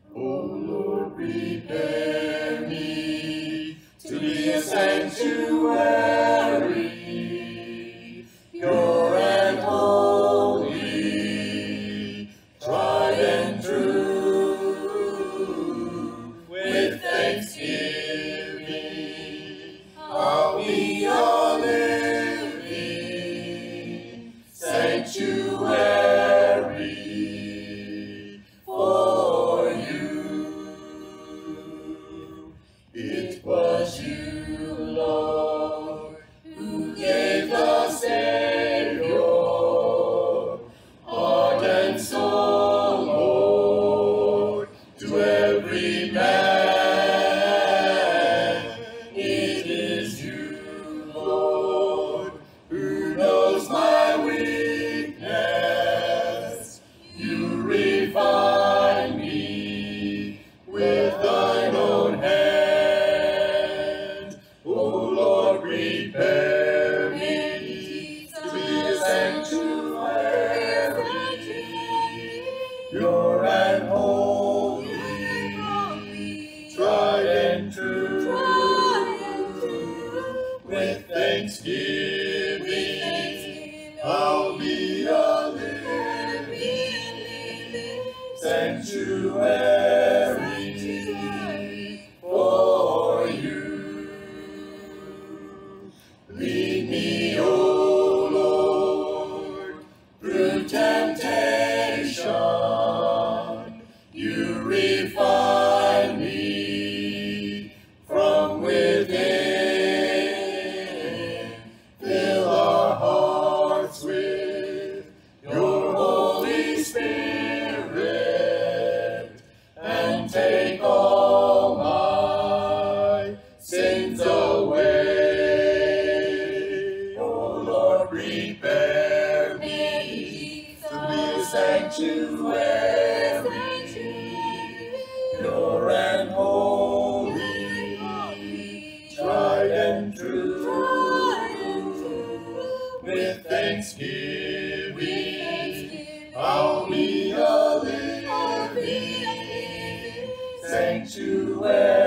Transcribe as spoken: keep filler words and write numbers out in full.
O Lord, prepare me to be a sanctuary, pure and holy, tried and true. With thanksgiving, I'll be a living sanctuary for you. It was you, Lord, who gave the Savior heart and soul, Lord, to every man. It is you, Lord, who knows my weakness. You refine me with thine own hand. O Lord, prepare me to be a sanctuary, pure and holy, tried and true. With thanksgiving, I'll be a living sanctuary for you. Lead me, O Lord, through temptation. You refine me from within. Fill our hearts with your Holy Spirit, and take all my sins away. O Lord, prepare me to be a sanctuary, pure and holy, tried and true. With thanksgiving, I'll be a living sanctuary.